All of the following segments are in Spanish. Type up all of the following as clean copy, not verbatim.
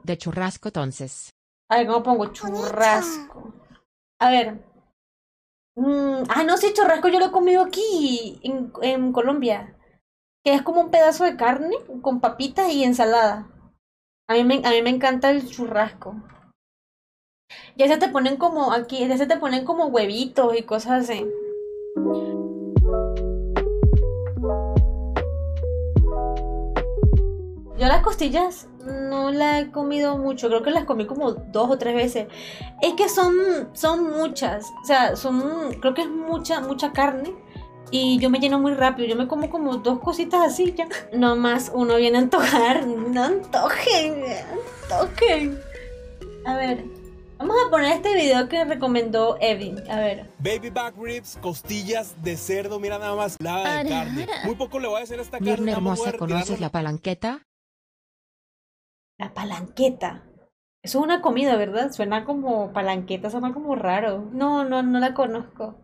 de churrasco entonces. A ver, ¿cómo pongo? Churrasco. A ver. No, sí, churrasco yo lo he comido aquí, en Colombia. Que es como un pedazo de carne con papitas y ensalada. A mí me encanta el churrasco. Ya se te ponen como aquí, ya se te ponen como huevitos y cosas así. Yo las costillas no las he comido mucho, creo que las comí como 2 o 3 veces. Es que son muchas, o sea, creo que es mucha carne y yo me lleno muy rápido. Yo me como 2 cositas así ya. No más uno viene a antojar, no antojen, antojen. A ver, vamos a poner este video que recomendó Evin, a ver. Baby back ribs, costillas de cerdo, mira nada más, la de carne. Muy poco le voy a hacer a esta carne. Mirna nada más voy hermosa, a ¿conoces retirarlo. la palanqueta? La palanqueta. Eso es una comida, ¿verdad? Suena como palanqueta, suena como raro. No la conozco.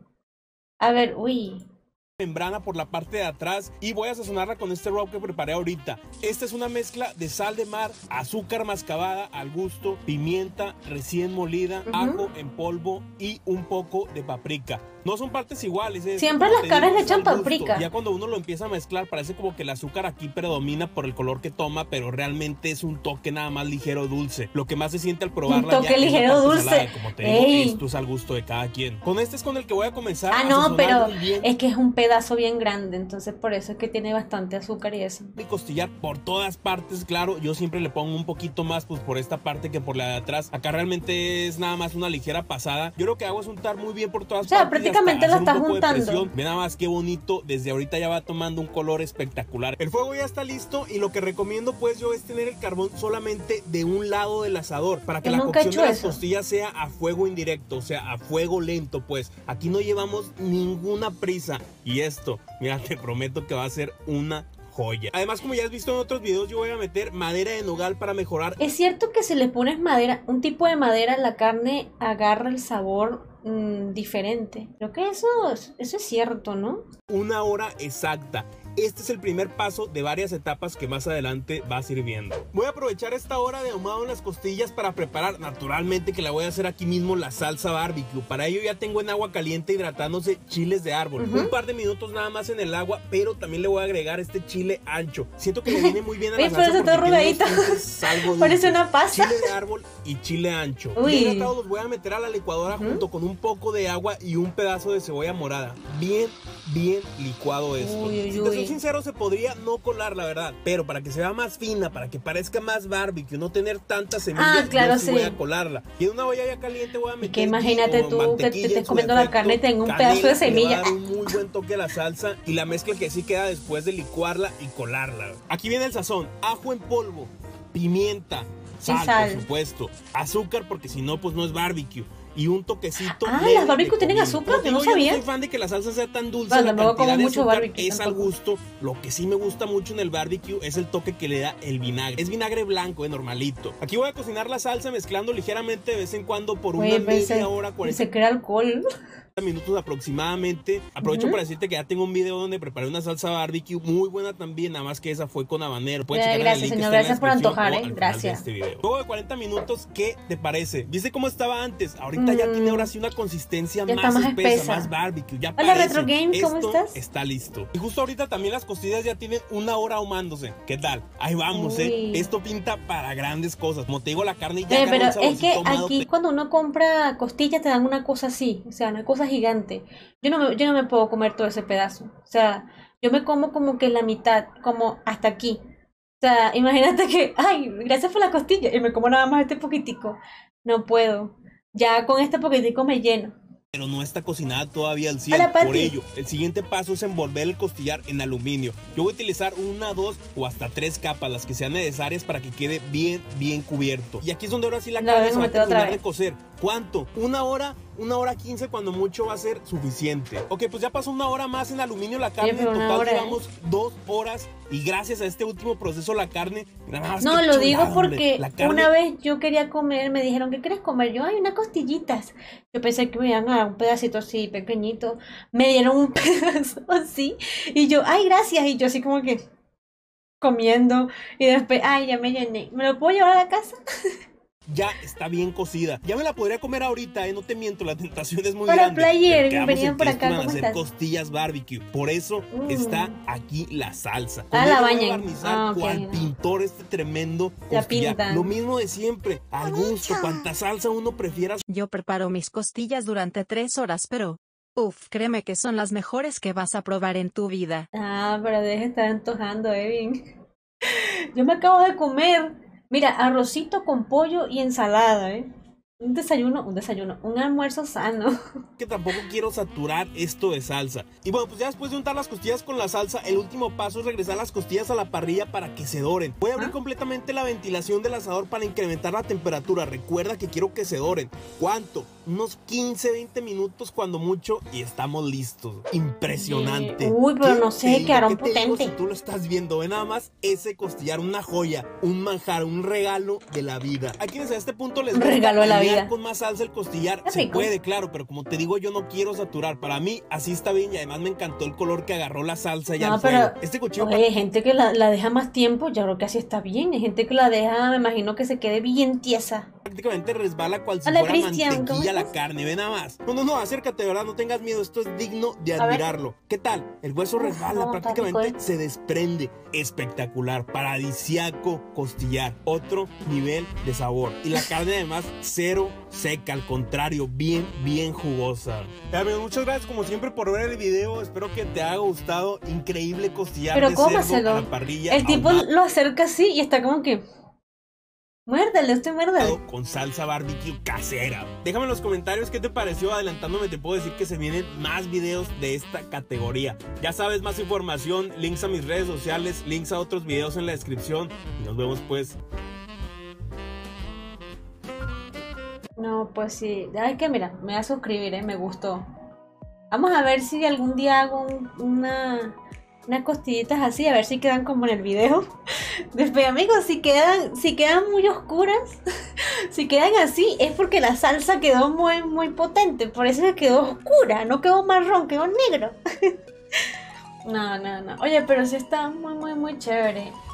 A ver, uy. Membrana por la parte de atrás y voy a sazonarla con este rub que preparé ahorita. Esta es una mezcla de sal de mar, azúcar mascabada al gusto, pimienta recién molida, ajo en polvo y un poco de paprika. No son partes iguales. Siempre las carnes le echan paprika. Ya cuando uno lo empieza a mezclar parece como que el azúcar aquí predomina por el color que toma, pero realmente es un toque nada más ligero dulce. Lo que más se siente al probarla Un toque ya ligero es la parte dulce. salada. Como te digo, esto es al gusto de cada quien. Con este es con el que voy a comenzar a No, sazonar pero muy bien. es que es un pedazo bien grande, entonces por eso es que tiene bastante azúcar y eso. Y costillar por todas partes, claro, yo siempre le pongo un poquito más pues por esta parte que por la de atrás. Acá realmente es nada más una ligera pasada. Yo lo que hago es untar muy bien por todas partes. Prácticamente lo estás juntando. Ve nada más qué bonito, desde ahorita ya va tomando un color espectacular. El fuego ya está listo y lo que recomiendo pues yo es tener el carbón solamente de un lado del asador para que la cocción de las costillas sea a fuego indirecto, o sea, a fuego lento pues. Aquí no llevamos ninguna prisa y esto, mira, te prometo que va a ser una joya. Además, como ya has visto en otros videos, yo voy a meter madera de nogal para mejorar. Es cierto que si le pones madera, un tipo de madera, la carne agarra el sabor diferente. Creo que eso es cierto, ¿no? 1 hora exacta. Este es el primer paso de varias etapas que más adelante vas a ir viendo. Voy a aprovechar esta hora de ahumado en las costillas para preparar, naturalmente que la voy a hacer aquí mismo, la salsa barbecue. Para ello ya tengo en agua caliente hidratándose chiles de árbol. Un par de minutos nada más en el agua, pero también le voy a agregar este chile ancho. Siento que le viene muy bien a la salsa porque tiene parece una pasta. Chile de árbol y chile ancho. Bien hidratados los voy a meter a la licuadora junto con un poco de agua y un pedazo de cebolla morada. Bien licuado esto. Si te soy sincero, se podría no colar, la verdad, pero para que se vea más fina, para que parezca más barbecue, no tener tantas semillas, claro, yo sí voy a colarla. Y en una olla ya caliente voy a meter, que imagínate tú que te estés comiendo la carne y tenga un pedazo de semilla. Le va a dar un muy buen toque a la salsa y la mezcla que sí queda después de licuarla y colarla. Aquí viene el sazón: ajo en polvo, pimienta, sal, por supuesto, azúcar porque si no pues no es barbecue. Y un toquecito. Las barbecue tienen azúcar, yo no sabía. Yo no soy fan de que la salsa sea tan dulce. Bueno, la como mucho azúcar barbecue es al gusto. Lo que sí me gusta mucho en el barbecue es el toque que le da el vinagre. Es vinagre blanco, normalito. Aquí voy a cocinar la salsa mezclando ligeramente de vez en cuando por una media hora, 40 se crea alcohol. minutos aproximadamente. Aprovecho para decirte que ya tengo un video donde preparé una salsa barbecue muy buena también, nada más que esa fue con habanero. Gracias, señor, gracias por antojar, gracias. Luego de 40 minutos, ¿qué te parece? ¿Viste cómo estaba antes? Ahorita ya tiene ahora sí una consistencia más espesa, más barbecue. Ya Hola, Retro Game, ¿cómo estás? Está listo. Y justo ahorita también las costillas ya tienen 1 hora ahumándose. ¿Qué tal? Ahí vamos, Esto pinta para grandes cosas. Como te digo, la carne ya pero es que aquí cuando uno compra costillas te dan una cosa así, o sea, una cosa gigante. Yo no me puedo comer todo ese pedazo. O sea, yo me como como que la mitad, como hasta aquí. O sea, imagínate que, ay, gracias por la costilla, y me como nada más este poquitico. No puedo. Ya con este poquitico me lleno. Pero no está cocinada todavía al 100. Por ello, el siguiente paso es envolver el costillar en aluminio. Yo voy a utilizar 1, 2 o hasta 3 capas, las que sean necesarias para que quede bien cubierto. Y aquí es donde ahora sí la carne se va a terminar de cocer. ¿Cuánto? 1 hora, 1 hora 15 cuando mucho va a ser suficiente. Ok, pues ya pasó 1 hora más en aluminio la carne. En total llevamos 2 horas. Y gracias a este último proceso la carne... No, lo digo porque una vez yo quería comer, me dijeron, ¿qué quieres comer? Yo, unas costillitas. Yo pensé que me iban a dar un pedacito así pequeñito. Me dieron un pedazo así. Y yo, ay, gracias. Y yo así como que... comiendo y después, ay, ya me llené. ¿Me lo puedo llevar a la casa? Ya está bien cocida. Ya me la podría comer ahorita, no te miento, la tentación es muy Hola, grande. Player, bienvenido por acá, ¿cómo ¿cómo hacer estás? costillas barbecue. Por eso está aquí la salsa. La voy a bañan. barnizar cual pintor este tremendo La costillar. pintan. Lo mismo de siempre, al gusto, cuanta salsa uno prefiera. Yo preparo mis costillas durante 3 horas, pero créeme que son las mejores que vas a probar en tu vida. Pero deja de estar antojando, Evin. Yo me acabo de comer, mira, arrocito con pollo y ensalada, un almuerzo sano. Que tampoco quiero saturar esto de salsa. Y bueno, pues ya después de untar las costillas con la salsa, el último paso es regresar las costillas a la parrilla para que se doren. Voy a abrir completamente la ventilación del asador para incrementar la temperatura. Recuerda que quiero que se doren. ¿Cuánto? Unos 15-20 minutos cuando mucho y estamos listos. Impresionante. Uy, pero no sé, quedaron potentes. Si tú lo estás viendo, ve nada más ese costillar, una joya, un manjar, un regalo de la vida. A quienes a este punto les regalo de la vida. Con más salsa el costillar, se puede, claro, pero como te digo, yo no quiero saturar. Para mí así está bien y además me encantó el color que agarró la salsa y al fuego. Este cuchillo. Oye, hay gente que la deja más tiempo, yo creo que así está bien. Hay gente que la deja, me imagino que se quede bien tiesa. Prácticamente resbala cual si fuera mantequilla la carne, ve nada más. No, acércate, de verdad, no tengas miedo, esto es digno de admirarlo. ¿Qué tal? El hueso resbala, prácticamente se desprende. Espectacular, paradisiaco costillar, otro nivel de sabor. Y la carne además cero seca, al contrario, bien jugosa. Amigos, muchas gracias como siempre por ver el video, espero que te haya gustado. Increíble costillar de cerdo a la parrilla. El tipo lo acerca así y está como que... Muérdale. Con salsa barbecue casera. Déjame en los comentarios qué te pareció. Adelantándome te puedo decir que se vienen más videos de esta categoría. Ya sabes, más información, links a mis redes sociales, links a otros videos en la descripción. Y nos vemos pues. No, pues sí. Ay, que mira, me voy a suscribir, me gustó. Vamos a ver si algún día hago unas costillitas así, a ver si quedan como en el video. Después, amigos, si quedan muy oscuras, si quedan así, es porque la salsa quedó muy potente. Por eso que quedó oscura, no quedó marrón, quedó negro. No. Oye, pero sí está muy chévere.